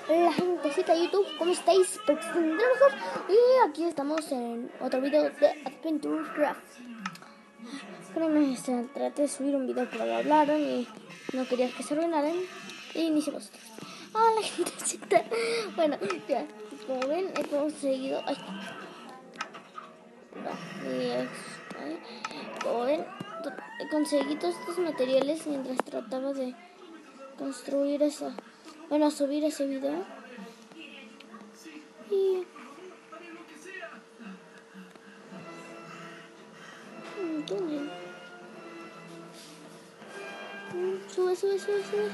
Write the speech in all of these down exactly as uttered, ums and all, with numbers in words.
La gentecita de YouTube, ¿cómo estáis? Espero que estén de lo mejor. Y aquí estamos en otro video de Adventure Craft. Créeme, este, traté de subir un video, pero lo hablaron y no quería que se arruinaran. Y iniciamos. Ah, la gentecita. Bueno, ya, como ven, he conseguido. Ay, no, y es, ay, como ven, he conseguido todos estos materiales mientras trataba de construir eso. Bueno, subir ese video. Y ¿dónde? Sube, sube, sube, sube. Sube,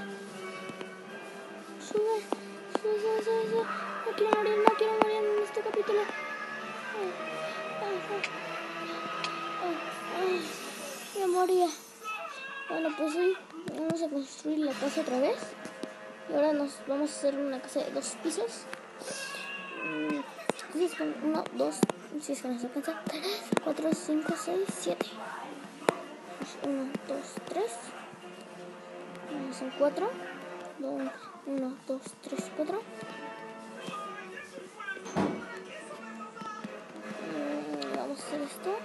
sube, sube, sube, sube. No quiero morir, no quiero morir en este capítulo. Ay, ay, ay, ay, ay, me moría. Bueno, pues hoy vamos a construir la casa otra vez. Y ahora nos vamos a hacer una casa de dos pisos. Si es con uno, dos, si es que nos alcanza, tres, cuatro, cinco, seis, siete. uno, dos, tres. Son cuatro. uno, dos, tres, cuatro. Vamos a hacer esto.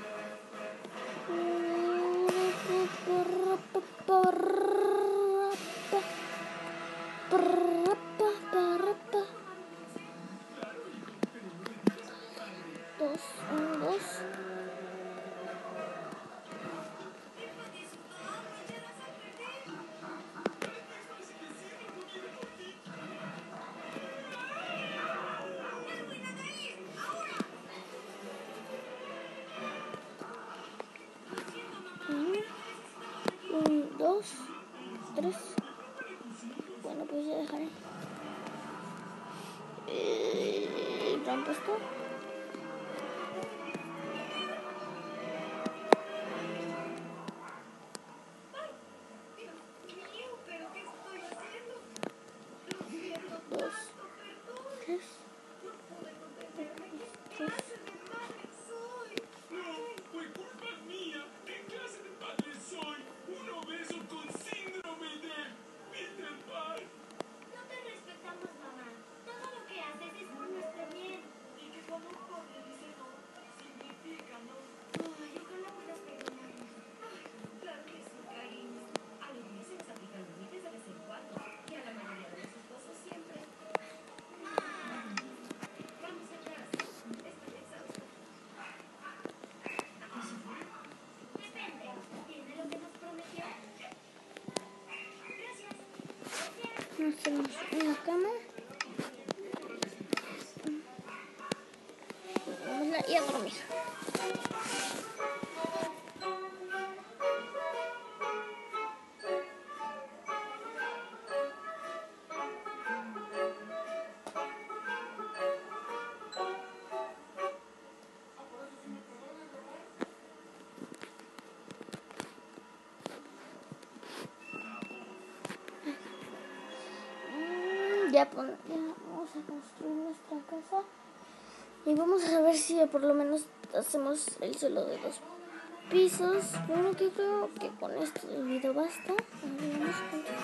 Dos, uno, dos. Un, dos, tres. Bueno, pues ya dejaré. Eh, ¿Rampa esto? Dos, tres. Tres. Nos hacemos una cama. Vamos a ir a dormir. Ya, ya vamos a construir nuestra casa y vamos a ver si por lo menos hacemos el suelo de dos pisos. Bueno, que creo que con esto el video basta. A ver, vamos a